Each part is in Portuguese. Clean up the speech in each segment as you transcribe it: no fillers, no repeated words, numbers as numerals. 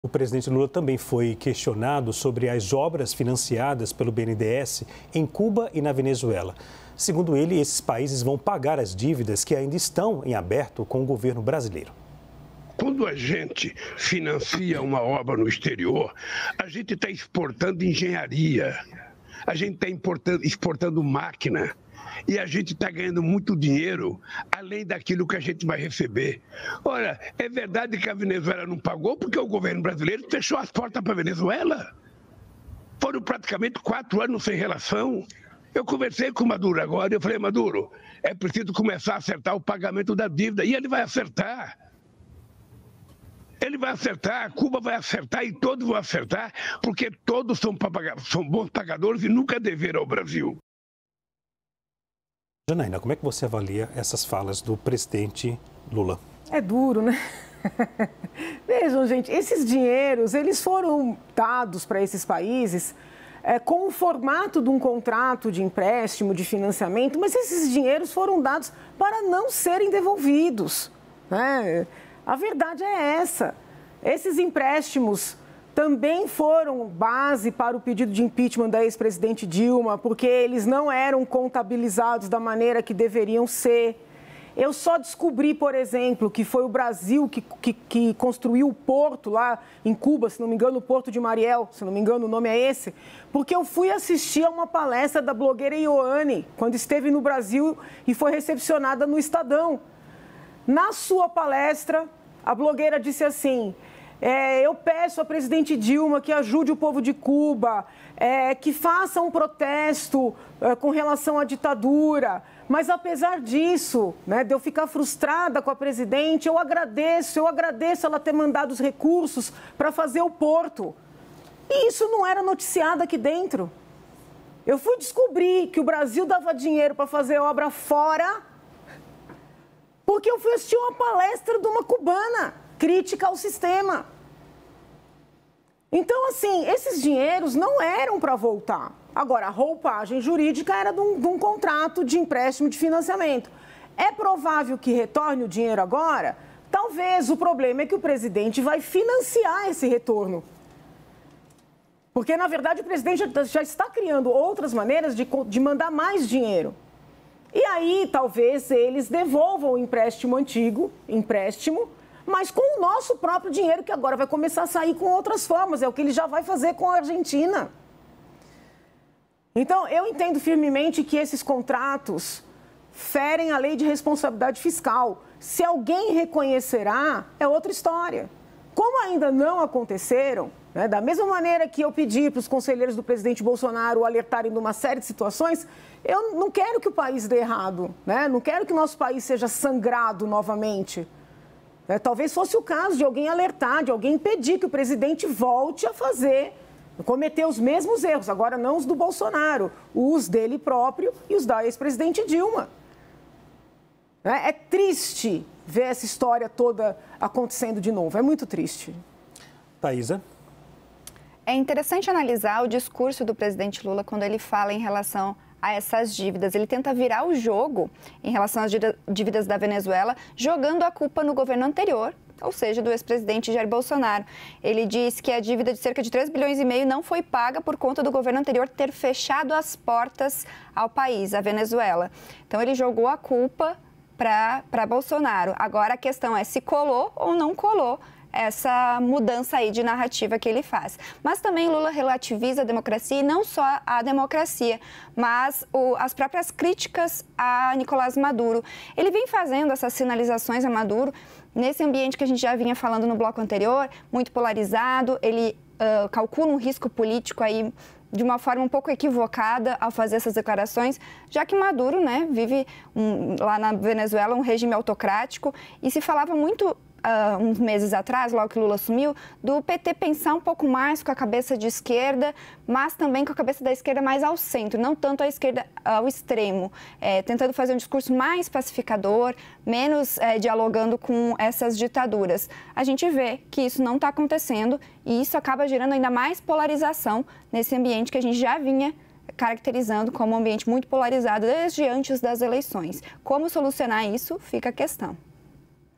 O presidente Lula também foi questionado sobre as obras financiadas pelo BNDES em Cuba e na Venezuela. Segundo ele, esses países vão pagar as dívidas que ainda estão em aberto com o governo brasileiro. Quando a gente financia uma obra no exterior, a gente está exportando engenharia, a gente está exportando máquina e a gente está ganhando muito dinheiro além daquilo que a gente vai receber. Ora, é verdade que a Venezuela não pagou porque o governo brasileiro fechou as portas para a Venezuela? Foram praticamente 4 anos sem relação. Eu conversei com o Maduro agora e eu falei, Maduro, é preciso começar a acertar o pagamento da dívida. E ele vai acertar. Ele vai acertar, Cuba vai acertar e todos vão acertar, porque todos são bons pagadores e nunca deveram ao Brasil. Janaína, como é que você avalia essas falas do presidente Lula? É duro, né? Vejam, gente, esses dinheiros, eles foram dados para esses países com o formato de um contrato de empréstimo, de financiamento, mas esses dinheiros foram dados para não serem devolvidos, né? A verdade é essa. Esses empréstimos também foram base para o pedido de impeachment da ex-presidente Dilma, porque eles não eram contabilizados da maneira que deveriam ser. Eu só descobri, por exemplo, que foi o Brasil que construiu o porto lá em Cuba, se não me engano, o Porto de Mariel, se não me engano, o nome é esse, porque eu fui assistir a uma palestra da blogueira Ioane, quando esteve no Brasil e foi recepcionada no Estadão. Na sua palestra, a blogueira disse assim, eu peço à presidente Dilma que ajude o povo de Cuba, que faça um protesto com relação à ditadura. Mas, apesar disso, né, de eu ficar frustrada com a presidente, eu agradeço ela ter mandado os recursos para fazer o porto. E isso não era noticiado aqui dentro. Eu fui descobrir que o Brasil dava dinheiro para fazer obra fora, porque eu fui assistir uma palestra de uma cubana, crítica ao sistema. Então, assim, esses dinheiros não eram para voltar. Agora, a roupagem jurídica era de um contrato de empréstimo de financiamento. É provável que retorne o dinheiro agora? Talvez. O problema é que o presidente vai financiar esse retorno. Porque, na verdade, o presidente já está criando outras maneiras de mandar mais dinheiro. E aí, talvez, eles devolvam o empréstimo antigo, mas com o nosso próprio dinheiro, que agora vai começar a sair com outras formas. É o que ele já vai fazer com a Argentina. Então, eu entendo firmemente que esses contratos ferem a lei de responsabilidade fiscal. Se alguém reconhecerá, é outra história. Como ainda não aconteceram, né, da mesma maneira que eu pedi para os conselheiros do presidente Bolsonaro alertarem de uma série de situações, eu não quero que o país dê errado, né? Não quero que o nosso país seja sangrado novamente. Talvez fosse o caso de alguém alertar, de alguém impedir que o presidente volte a cometer os mesmos erros, agora não os do Bolsonaro, os dele próprio e os da ex-presidente Dilma. É triste ver essa história toda acontecendo de novo, é muito triste. Thaisa? É interessante analisar o discurso do presidente Lula quando ele fala em relação a essas dívidas. Ele tenta virar o jogo em relação às dívidas da Venezuela, jogando a culpa no governo anterior, ou seja, do ex-presidente Jair Bolsonaro. Ele diz que a dívida de cerca de 3,5 bilhões não foi paga por conta do governo anterior ter fechado as portas ao país, a Venezuela. Então, ele jogou a culpa para Bolsonaro. Agora, a questão é se colou ou não colou essa mudança aí de narrativa que ele faz. Mas também Lula relativiza a democracia, e não só a democracia, mas as próprias críticas a Nicolás Maduro. Ele vem fazendo essas sinalizações a Maduro nesse ambiente que a gente já vinha falando no bloco anterior, muito polarizado. Ele calcula um risco político aí de uma forma um pouco equivocada ao fazer essas declarações, já que Maduro, né, vive lá na Venezuela um regime autocrático, e se falava muito uns meses atrás, logo que Lula assumiu, do PT pensar um pouco mais com a cabeça de esquerda, mas também com a cabeça da esquerda mais ao centro, não tanto a esquerda ao extremo, tentando fazer um discurso mais pacificador, menos dialogando com essas ditaduras. A gente vê que isso não está acontecendo e isso acaba gerando ainda mais polarização nesse ambiente que a gente já vinha caracterizando como um ambiente muito polarizado desde antes das eleições. Como solucionar isso? Fica a questão.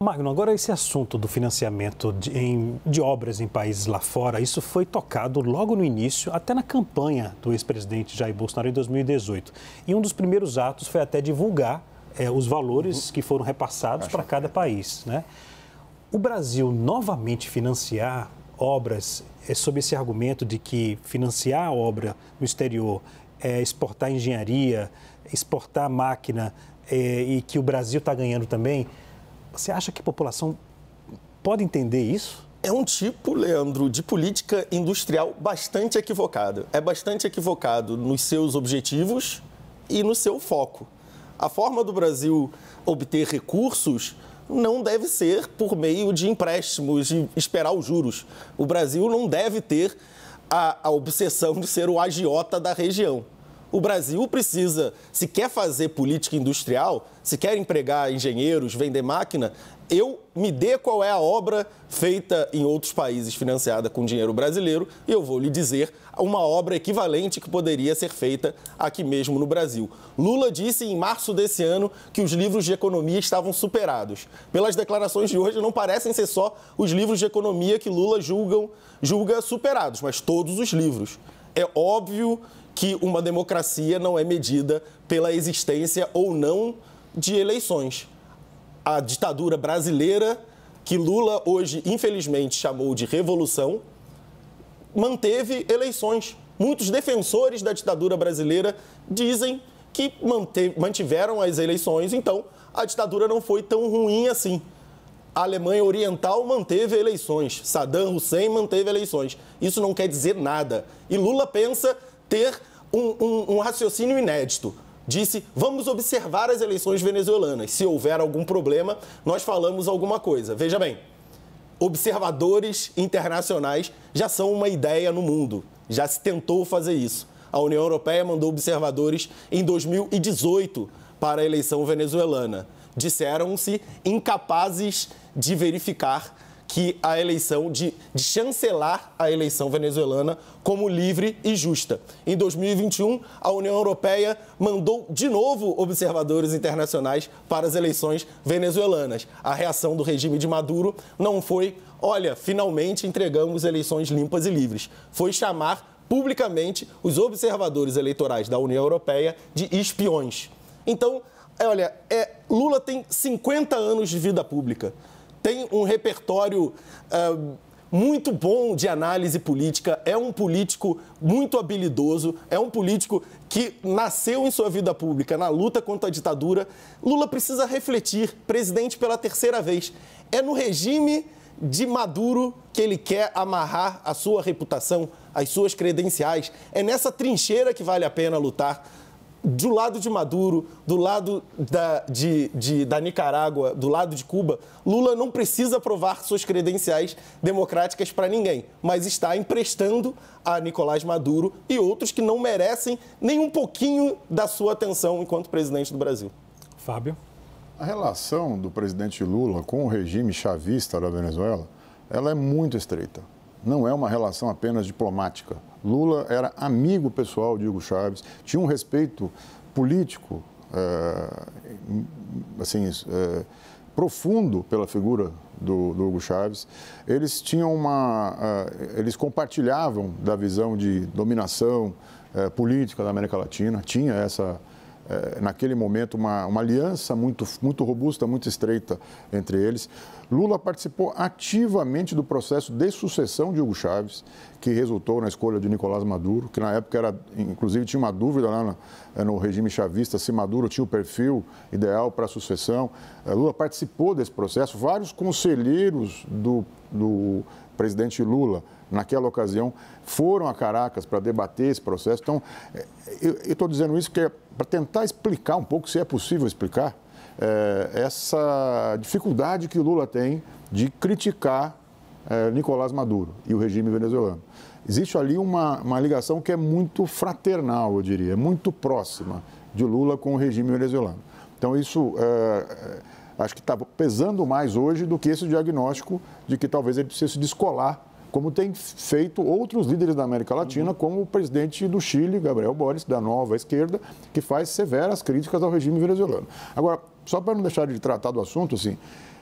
Magno, agora esse assunto do financiamento de obras em países lá fora, isso foi tocado logo no início, até na campanha do ex-presidente Jair Bolsonaro em 2018. E um dos primeiros atos foi até divulgar os valores que foram repassados para cada país, né? O Brasil novamente financiar obras sob esse argumento de que financiar a obra no exterior é exportar engenharia, exportar máquina e que o Brasil está ganhando também. Você acha que a população pode entender isso? É um tipo, Leandro, de política industrial bastante equivocado. É bastante equivocado nos seus objetivos e no seu foco. A forma do Brasil obter recursos não deve ser por meio de empréstimos, de esperar os juros. O Brasil não deve ter a obsessão de ser o agiota da região. O Brasil precisa, se quer fazer política industrial, se quer empregar engenheiros, vender máquina, me dê qual é a obra feita em outros países financiada com dinheiro brasileiro e eu vou lhe dizer uma obra equivalente que poderia ser feita aqui mesmo no Brasil. Lula disse em março desse ano que os livros de economia estavam superados. Pelas declarações de hoje, não parecem ser só os livros de economia que Lula julga superados, mas todos os livros. É óbvio que uma democracia não é medida pela existência ou não de eleições. A ditadura brasileira, que Lula hoje, infelizmente, chamou de revolução, manteve eleições. Muitos defensores da ditadura brasileira dizem que mantiveram as eleições, então a ditadura não foi tão ruim assim. A Alemanha Oriental manteve eleições, Saddam Hussein manteve eleições. Isso não quer dizer nada. E Lula pensa ter um raciocínio inédito. Disse, vamos observar as eleições venezuelanas. Se houver algum problema, nós falamos alguma coisa. Veja bem, observadores internacionais já são uma ideia no mundo. Já se tentou fazer isso. A União Europeia mandou observadores em 2018 para a eleição venezuelana. Disseram-se incapazes de verificar que a eleição, de chancelar a eleição venezuelana como livre e justa. Em 2021, a União Europeia mandou de novo observadores internacionais para as eleições venezuelanas. A reação do regime de Maduro não foi, olha, finalmente entregamos eleições limpas e livres. Foi chamar publicamente os observadores eleitorais da União Europeia de espiões. Então, olha, Lula tem 50 anos de vida pública. Tem um repertório muito bom de análise política, é um político muito habilidoso, é um político que nasceu em sua vida pública na luta contra a ditadura. Lula precisa refletir, presidente pela terceira vez. É no regime de Maduro que ele quer amarrar a sua reputação, as suas credenciais. É nessa trincheira que vale a pena lutar. Do lado de Maduro, do lado da Nicarágua, do lado de Cuba, Lula não precisa provar suas credenciais democráticas para ninguém, mas está emprestando a Nicolás Maduro e outros que não merecem nem um pouquinho da sua atenção enquanto presidente do Brasil. Fábio? A relação do presidente Lula com o regime chavista da Venezuela, ela é muito estreita. Não é uma relação apenas diplomática. Lula era amigo pessoal de Hugo Chávez, tinha um respeito político, profundo pela figura do Hugo Chávez. Eles eles compartilhavam da visão de dominação política da América Latina. Tinha naquele momento, uma aliança muito robusta, muito estreita entre eles. Lula participou ativamente do processo de sucessão de Hugo Chávez, que resultou na escolha de Nicolás Maduro, que na época inclusive tinha uma dúvida lá no regime chavista se Maduro tinha o perfil ideal para a sucessão. Lula participou desse processo. Vários conselheiros do presidente Lula, naquela ocasião, foram a Caracas para debater esse processo. Então, eu estou dizendo isso para tentar explicar um pouco, se é possível explicar, essa dificuldade que Lula tem de criticar Nicolás Maduro e o regime venezuelano. Existe ali uma ligação que é muito fraternal, eu diria, muito próxima de Lula com o regime venezuelano. Então, isso acho que está pesando mais hoje do que esse diagnóstico de que talvez ele precise se descolar, como tem feito outros líderes da América Latina, como o presidente do Chile, Gabriel Boric, da Nova Esquerda, que faz severas críticas ao regime venezuelano. Agora, só para não deixar de tratar do assunto, assim,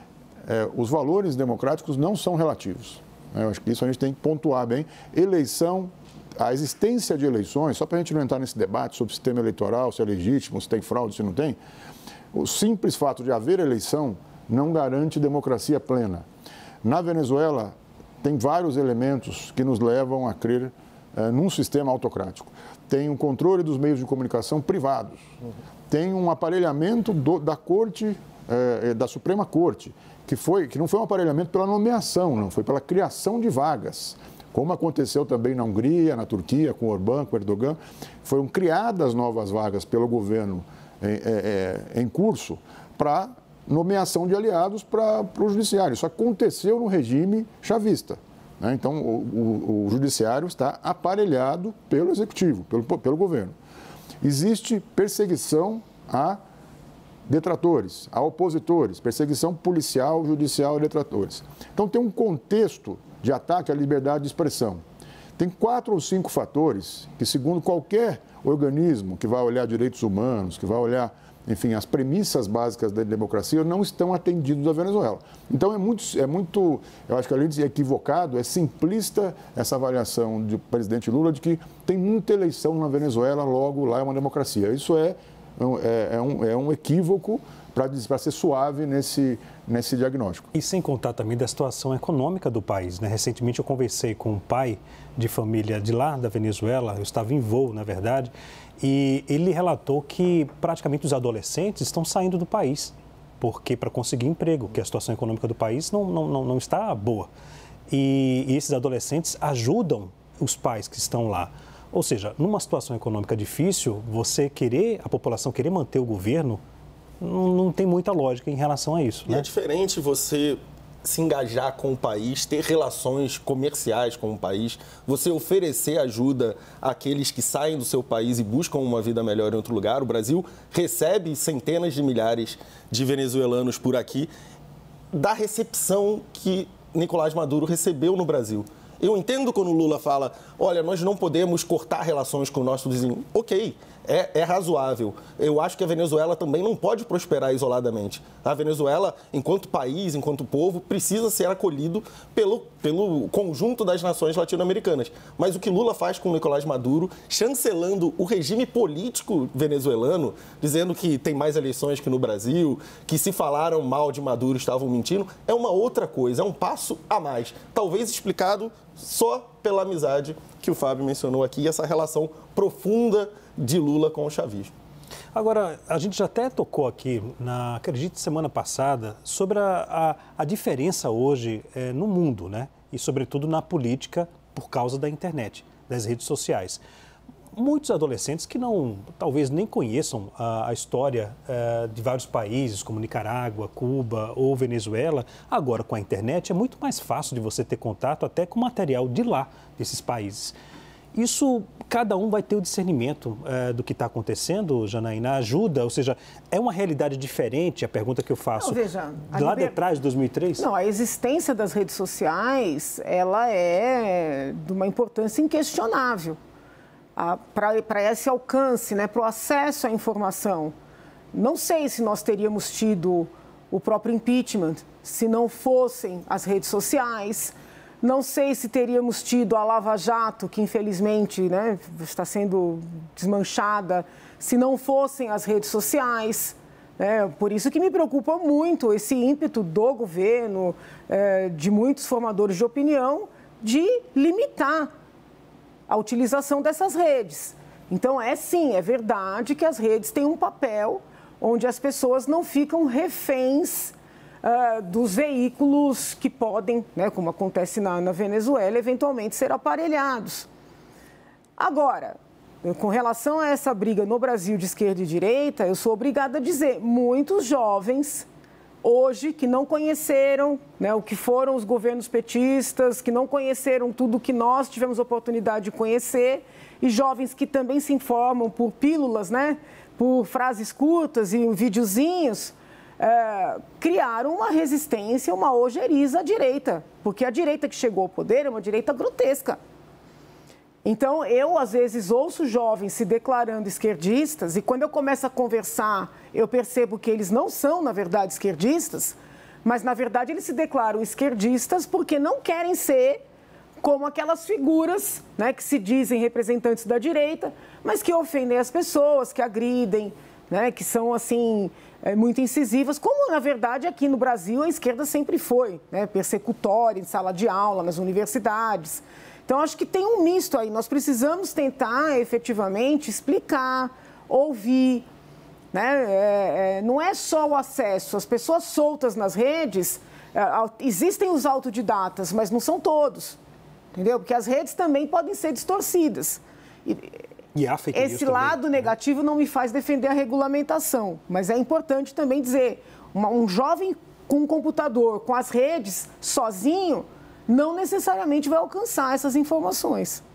os valores democráticos não são relativos. Eu acho que isso a gente tem que pontuar bem. Eleição, a existência de eleições, só para a gente não entrar nesse debate sobre o sistema eleitoral, se é legítimo, se tem fraude, se não tem, o simples fato de haver eleição não garante democracia plena. Na Venezuela, tem vários elementos que nos levam a crer num sistema autocrático. Tem um controle dos meios de comunicação privados. Tem um aparelhamento da Corte, da Suprema Corte, que não foi um aparelhamento pela nomeação, não, foi pela criação de vagas. Como aconteceu também na Hungria, na Turquia, com Orbán, com Erdogan, foram criadas novas vagas pelo governo em curso para nomeação de aliados para o judiciário. Isso aconteceu no regime chavista. Né? Então, o judiciário está aparelhado pelo executivo, pelo governo. Existe perseguição a detratores, a opositores, perseguição policial, judicial a detratores. Então, tem um contexto de ataque à liberdade de expressão. Tem 4 ou 5 fatores que, segundo qualquer organismo que vai olhar direitos humanos, que vai olhar, enfim, as premissas básicas da democracia, não estão atendidos à Venezuela. Então, é muito, eu acho que além de equivocado, é simplista essa avaliação do presidente Lula de que tem muita eleição na Venezuela, logo lá é uma democracia. Isso é um equívoco para ser suave nesse diagnóstico. E sem contar também da situação econômica do país, né? Recentemente eu conversei com um pai de família de lá, da Venezuela, eu estava em voo, na verdade, e ele relatou que praticamente os adolescentes estão saindo do país, porque para conseguir emprego, que a situação econômica do país não está boa. E esses adolescentes ajudam os pais que estão lá. Ou seja, numa situação econômica difícil, a população querer manter o governo, não tem muita lógica em relação a isso. E é diferente você se engajar com o país, ter relações comerciais com o país, você oferecer ajuda àqueles que saem do seu país e buscam uma vida melhor em outro lugar. O Brasil recebe centenas de milhares de venezuelanos por aqui, da recepção que Nicolás Maduro recebeu no Brasil. Eu entendo quando o Lula fala, olha, nós não podemos cortar relações com o nosso vizinho. Ok, é razoável. Eu acho que a Venezuela também não pode prosperar isoladamente. A Venezuela, enquanto país, enquanto povo, precisa ser acolhido pelo conjunto das nações latino-americanas. Mas o que Lula faz com o Nicolás Maduro, chancelando o regime político venezuelano, dizendo que tem mais eleições que no Brasil, que se falaram mal de Maduro estavam mentindo, é uma outra coisa, é um passo a mais. Talvez explicado só pela amizade que o Fábio mencionou aqui, essa relação profunda de Lula com o chavismo. Agora, a gente já até tocou aqui, acredito, semana passada, sobre a diferença hoje no mundo, né? E, sobretudo, na política por causa da internet, das redes sociais. Muitos adolescentes que talvez nem conheçam a história de vários países, como Nicarágua, Cuba ou Venezuela, agora com a internet é muito mais fácil de você ter contato até com material de lá, desses países. Isso, cada um vai ter o discernimento do que está acontecendo, Janaína, ajuda, ou seja, é uma realidade diferente, a pergunta que eu faço, não, veja, lá de trás, de 2003? Não, a existência das redes sociais, ela é de uma importância inquestionável para esse alcance, né, para o acesso à informação. Não sei se nós teríamos tido o próprio impeachment se não fossem as redes sociais. Não sei se teríamos tido a Lava Jato, que infelizmente, né, está sendo desmanchada, se não fossem as redes sociais. Por isso que me preocupa muito esse ímpeto do governo, de muitos formadores de opinião, de limitar a utilização dessas redes. Então, sim, é verdade que as redes têm um papel onde as pessoas não ficam reféns dos veículos que podem, né, como acontece na Venezuela, eventualmente ser aparelhados. Agora, com relação a essa briga no Brasil de esquerda e direita, eu sou obrigada a dizer, muitos jovens hoje que não conheceram, né, o que foram os governos petistas, que não conheceram tudo que nós tivemos oportunidade de conhecer, e jovens que também se informam por pílulas, né, por frases curtas e videozinhos, criaram uma resistência, uma ojeriza à direita, porque a direita que chegou ao poder é uma direita grotesca. Então, eu, às vezes, ouço jovens se declarando esquerdistas e quando eu começo a conversar, eu percebo que eles não são, na verdade, esquerdistas, Mas, na verdade, eles se declaram esquerdistas porque não querem ser como aquelas figuras, né, que se dizem representantes da direita, mas que ofendem as pessoas, que agridem, né, que são, assim, muito incisivas, como, na verdade, aqui no Brasil a esquerda sempre foi, né, persecutória em sala de aula, nas universidades. Então, acho que tem um misto aí. Nós precisamos tentar, efetivamente, explicar, ouvir, né? Não é só o acesso. As pessoas soltas nas redes, existem os autodidatas, mas não são todos. Entendeu? Porque as redes também podem ser distorcidas. E há fake news esse lado também, negativo não me faz defender a regulamentação, mas é importante também dizer, um jovem com um computador, com as redes, sozinho, não necessariamente vai alcançar essas informações.